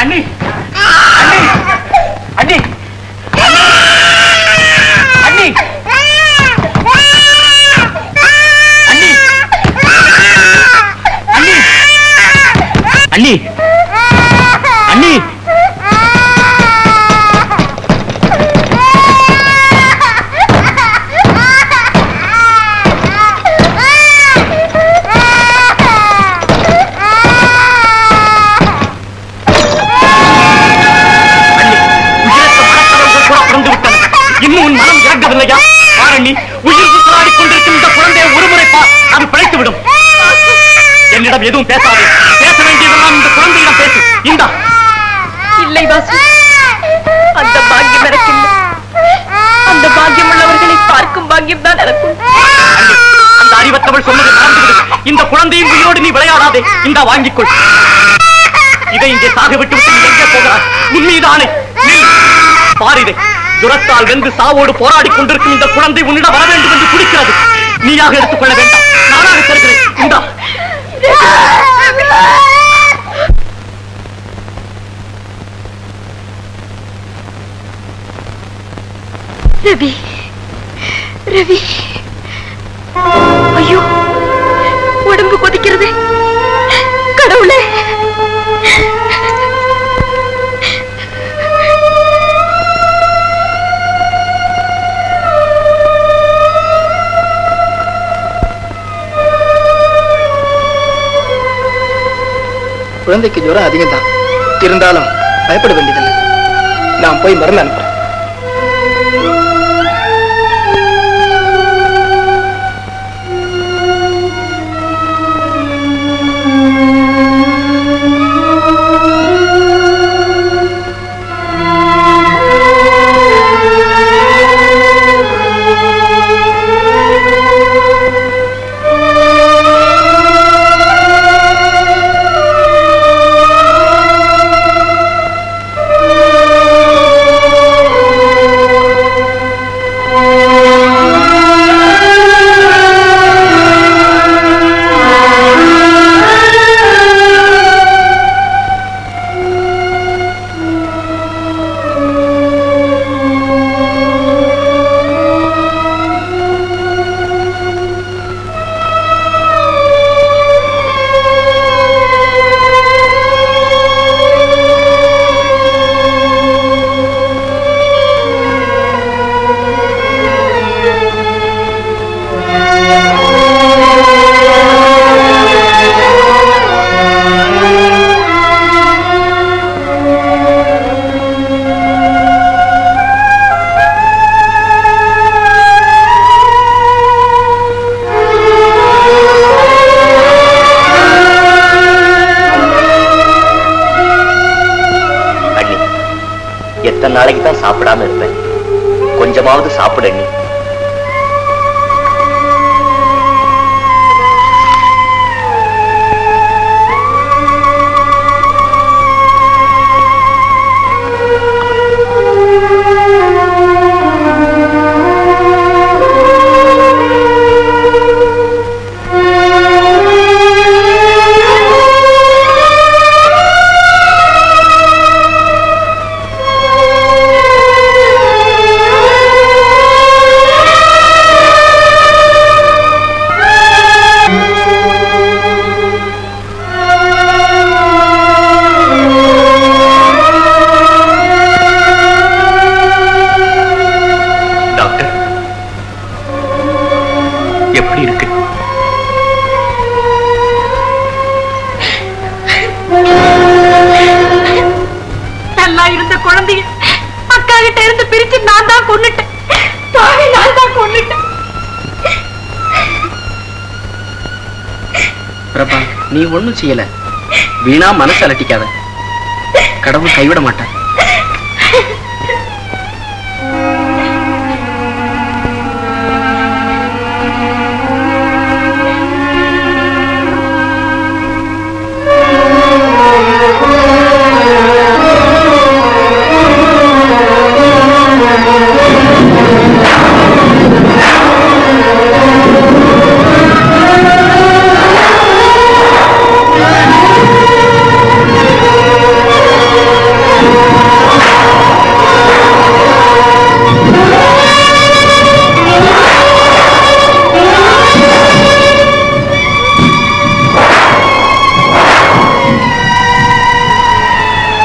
அண்ணி அண்ணி அண்ணி அண்ணி அண்ணி அண்ணி இன்னும் உன் மனம் இறங்கவில்லையா? பாரண்ணி, உயிர் போராடிக் கொண்டிருக்கும் இந்த குழந்தையை ஒருமுறை பார், அது பிழைத்துவிடும். என்னிடம் எதுவும் பேசாது. பேச வேண்டியதெல்லாம் இந்த குழந்தையிடம் பேசு. இந்தா. இல்லை வாசு, அந்த பாக்கியம் எனக்கு இல்லை. அந்த பாக்கியம் உள்ளவர்களை பார்க்கும் பாக்கியம் தான் எனக்கும். அந்த அறிவத்தவள் சொன்னது நடந்துவிடும். இந்த குழந்தையும் உயிரோடு நீ விளையாடாதே. இந்தா வாங்கிக்கொள். இதை இங்கே சாக விட்டு விட்டு நீ எங்கே போகிறாய்? உண்மைதானே? பாரிதை துரத்தால் வென்று சாவோடு போராடிக் கொண்டிருக்கும் இந்த குழந்தை உன்னிடம் வர வேண்டும் என்று குடிக்கிறது. நீயாக எடுத்துக்கொள்ள வேண்டாம், நானாக தருகிறேன். இந்தா. ரவி, ரவி, ஐயோ, உடம்பு கொதிக்கிறது. கடவுளே, குழந்தைக்கு ஜுரம் அதிகம் தான், இருந்தாலும் பயப்பட வேண்டியதில்லை. நான் போய் மருந்து அனுப்புறேன். நாளைக்கு தான் சாப்பிடாம இருப்பேன். கொஞ்சமாவது சாப்பிட நீ. நீ ஒண்ணும் செய்யல, வீணா மனசு அலட்டிக்காத. கடவுள் கைவிட மாட்டார்.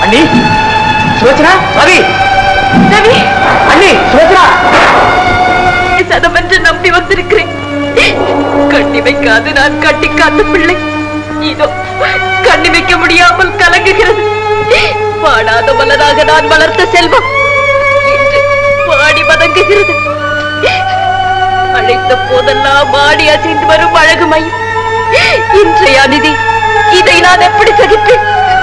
அண்ணி சுலோச்சனா, ரவி ரவி, அண்ணி சுலோச்சனா, சதமென்று நம்பி வந்திருக்கிறேன். கண்ணி வைக்காது நான் கட்டி காத்த பிள்ளை இதோ கண்ணி வைக்க முடியாமல் கலங்குகிறது. வாடாத மலராக நான் வளர்த்த செல்வம் இன்று வாடி வதங்குகிறது. அழைத்த போதெல்லாம் வாடி அசைந்து வரும் அழகு மயில் இன்றைய அநீதி, இதை நான் எப்படி சகிப்பேன்?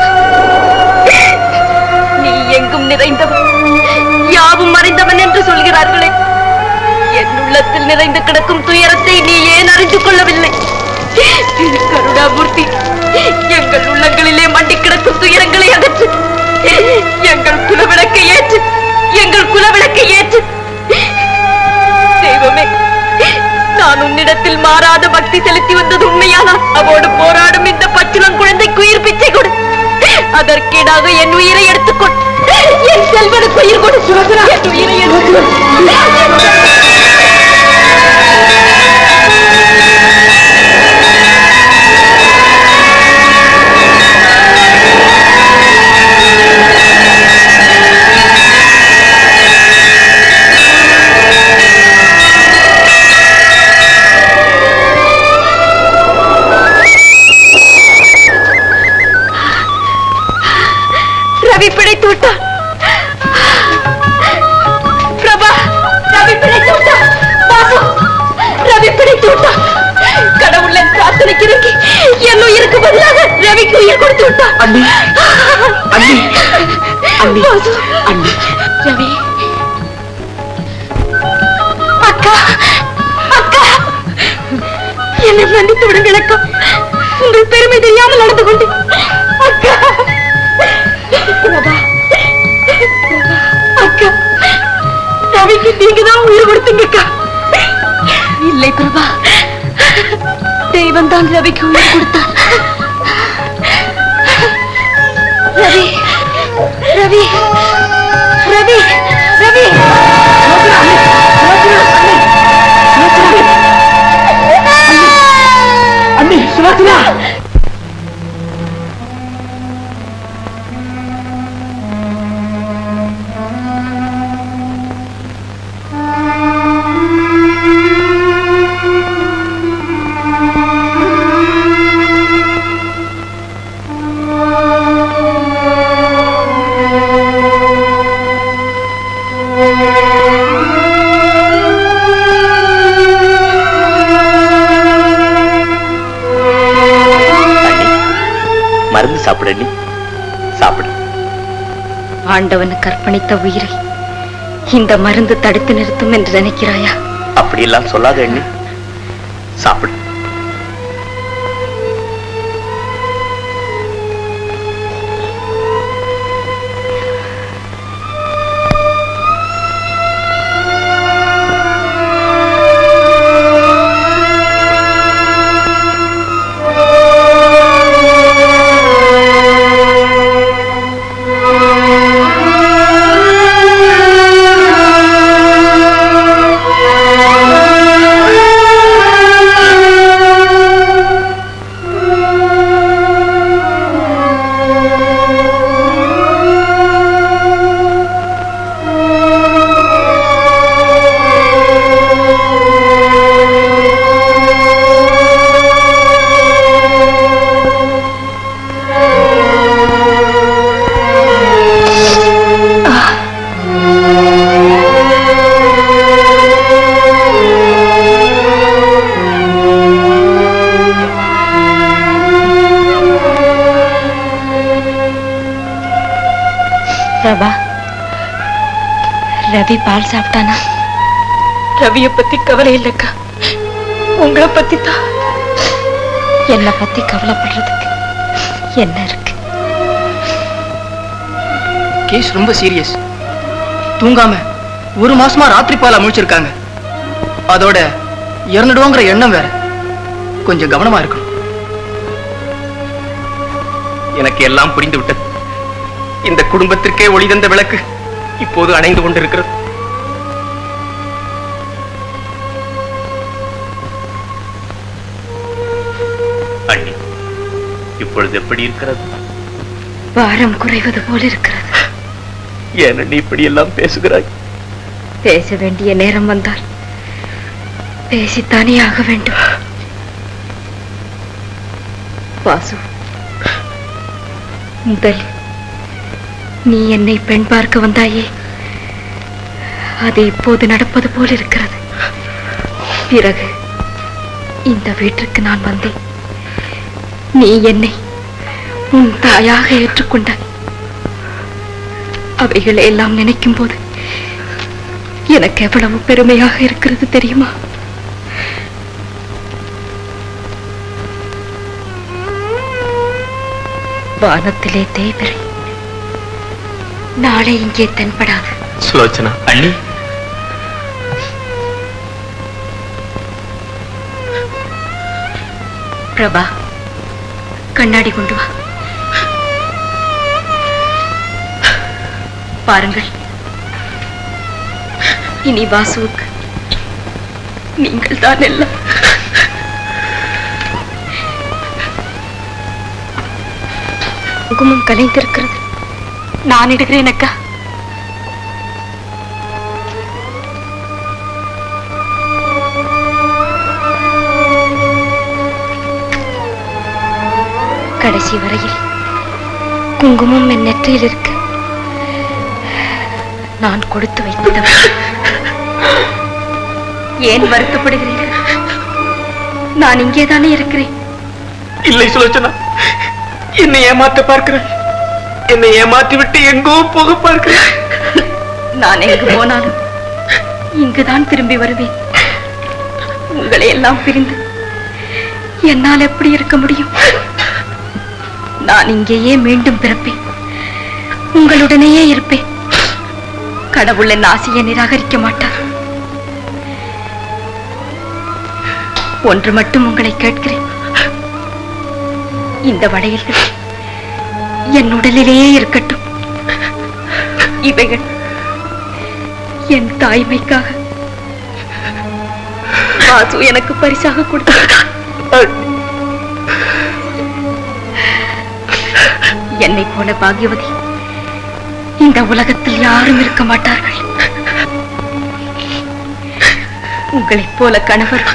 நீ எங்கும் நிறைந்தவன், யாவும் அறிந்தவன் என்று சொல்கிறார்களே, என் உள்ளத்தில் நிறைந்து கிடக்கும் துயரத்தை நீ ஏன் அறிந்து கொள்ளவில்லை? கருணாமூர்த்தி, எங்கள் உள்ளங்களிலே மண்டி கிடக்கும் துயரங்களை அகற்று. எங்கள் குலவிளக்கை ஏற்று, எங்கள் குலவிளக்கை ஏற்று. தெய்வமே, நான் உன்னிடத்தில் மாறாத பக்தி செலுத்தி வந்தது உண்மையானால் அவோடு போராடும் இந்த பச்சிளம் குழந்தைக்கு உயிர் பிச்சை கொடு. அதற்கீடாக என் உயிரை எடுத்துக்கொள். என் செல்வனுக்கு உயிர் கொடு. என் உயிரை எடுத்துக்கொள். ரவி பிழைத்து விட்டான். பிரபா, ரவி பிழைத்து விட்டான். பாசு, ரவி பிழைத்து விட்டான். கடவுள் என் பிரார்த்தனைக்கு இறங்கி என் உயிருக்கு பதிலாக ரவிக்கு உயிர் கொடுத்து விட்டான். அண்ணி, அண்ணி, அண்ணி, பாசு, அண்ணி, ரவி, அக்கா, அக்கா, என்னை மன்னித்து விடுங்கள் அக்கா. உங்கள் பெருமை தெரியாமல் நடந்து கொண்டு அக்கா. பிரபா, அக்கா, ரவிக்கு நீங்கதான் உயிர் கொடுத்தீங்க அக்கா. இல்லை பிரபா, தெய்வம் தான் ரவிக்கு உயிர் கொடுத்தார். ரவி, ரவி, ரவி, ரவி, அண்ணி சுலோச்சனா, மருந்து சாப்பிடு அண்ணி, சாப்பிடு. ஆண்டவனுக்கு அர்ப்பணித்த உயிரை இந்த மருந்து தடுத்து நிறுத்தும் என்று நினைக்கிறாயா? அப்படியெல்லாம் சொல்லாத அண்ணி, சாப்பிடு. பிரபா, ரவி பால் சாப்பிட்டானா? ரவியை பத்தி கவலை இல்லக்கா, உங்களை பத்தி தான். என்னை பத்தி கவலைப்படுறதுக்கு என்ன இருக்கு? கேஸ் ரொம்ப சீரியஸ். தூங்காம ஒரு மாசமா ராத்திரி பாலா முழிச்சிருக்காங்க. அதோட இறந்துடுவோங்கிற எண்ணம் வேற. கொஞ்சம் கவனமா இருக்கணும். எனக்கு எல்லாம் புரிந்து விட்டது. இந்த குடும்பத்திற்கே ஒளி தந்த விளக்கு இப்போது அணைந்து கொண்டிருக்கிறது. அண்ணி, இப்பொழுது எப்படி இருக்கிறது? பாரம் குறைவது போல் இருக்கிறது. ஏன் நீ இப்படி எல்லாம் பேசுகிறாய்? பேச வேண்டிய நேரம் வந்தால் பேசித்தானே ஆக வேண்டும். வாசு, முதல் நீ என்னை பெண் பார்க்க வந்தாயே, அது இப்போது நடப்பது போல் இருக்கிறது. பிறகு இந்த வீட்டிற்கு நான் வந்தேன். நீ என்னை உன் தாயாக ஏற்றுக்கொண்டாய். அவைகளை எல்லாம் நினைக்கும் போது எனக்கு எவ்வளவு பெருமையாக இருக்கிறது தெரியுமா? வானத்திலே தேய்பிறை நாளை இங்கே தென்படாது. சுலோச்சனா அண்ணி, பிரபா, கண்ணாடி கொண்டு வா. பாருங்கள், இனி வாசுவுக்கு நீங்கள் தான் எல்லாம். குங்குமம் கலைந்திருக்கிறது. நான் இடுகிறேன் அக்கா. கடைசி வரையில் குங்குமம் என் நெற்றியில் இருக்க நான் கொடுத்து வைத்தவன். ஏன் வருத்தப்படுகிறீர்கள்? நான் இங்கேதானே இருக்கிறேன். இல்லை சுலோச்சனா, என்னை ஏமாற்ற பார்க்கிறேன். என்னை ஏமாற்றி விட்டு எங்கோ போக பார்க்கிறேன். நான் எங்கு போனாலும் இங்குதான் திரும்பி வருவேன். உங்களை எல்லாம் பிரிந்து என்னால் எப்படி இருக்க முடியும்? நான் இங்கேயே மீண்டும் பிறப்பேன். உங்களுடனேயே இருப்பேன். கடவுள் என் ஆசையை நிராகரிக்க மாட்டார். ஒன்று மட்டும் உங்களை கேட்கிறேன். இந்த வளையல்கள் என் உடலிலேயே இருக்கட்டும். இவைகள் என் தாய்மைக்காக வாசு எனக்கு பரிசாக கொடுத்தார். என்னை போல பாக்யவதி இந்த உலகத்தில் யாரும் இருக்க மாட்டார்கள். உங்களைப் போல கணவர்,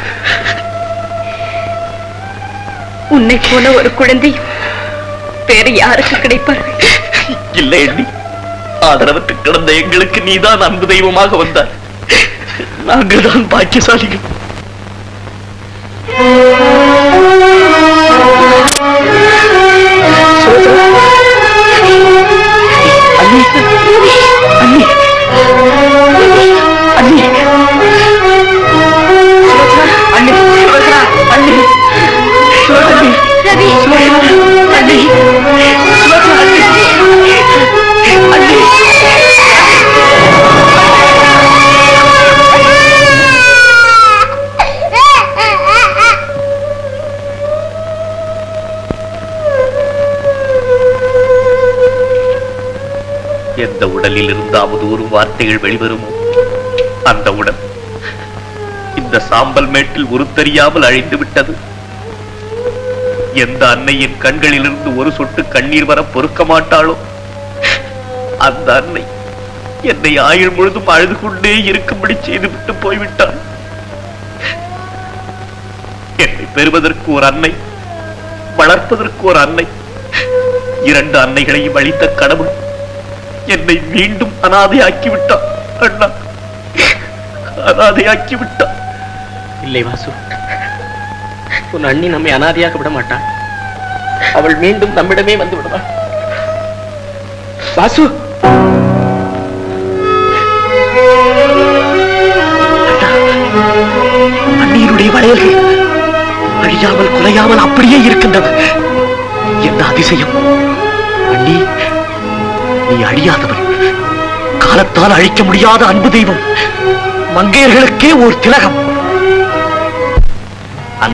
உன்னை போல ஒரு குழந்தையும் வேறு யாருக்கு கிடைப்பார்கள்? இல்லை எண்ணி, ஆதரவற்று கிடந்த எங்களுக்கு நீதான் அன்பு தெய்வமாக வந்தார். நாங்கள் தான் பாக்கியசாலிகள். எந்த உடலில் இருந்து அவதூறும் வார்த்தைகள் வெளிவருமோ அந்த உடல் இந்த சாம்பல் மேட்டில் உருத்தறியாமல் அழிந்து விட்டது. எந்த அன்னையின் கண்களிலிருந்து ஒரு சொட்டு கண்ணீர் வர பொறுக்க மாட்டாளோ அந்த அன்னை என்னை ஆயுள் முழுதும் அழுது கொண்டே இருக்கும்படி செய்துவிட்டு போய்விட்டாள். என்னை பெறுவதற்கு ஒரு அன்னை, வளர்ப்பதற்கு ஒரு அன்னை, இரண்டு அன்னைகளையும் அளித்த கடவுள் என்னை மீண்டும் அனாதையாக்கி விட்டான். அண்ணா, அனாதையாக்கி விட்டான். இல்லை வாசு, உன் அண்ணி நம்மை அனாதையாக விட மாட்டாள். அவள் மீண்டும் நம்மிடமே வந்து விடுவாள். வாசு, அண்ணியினுடைய வளையல்கள் அழியாமல் குலையாமல் அப்படியே இருக்கின்றன. என்ன அதிசயம்! அண்ணி, நீ அழியாதவள், காலத்தால் அழிக்க முடியாத அன்பு தெய்வம், மங்கையர்களுக்கே ஒரு திலகம்.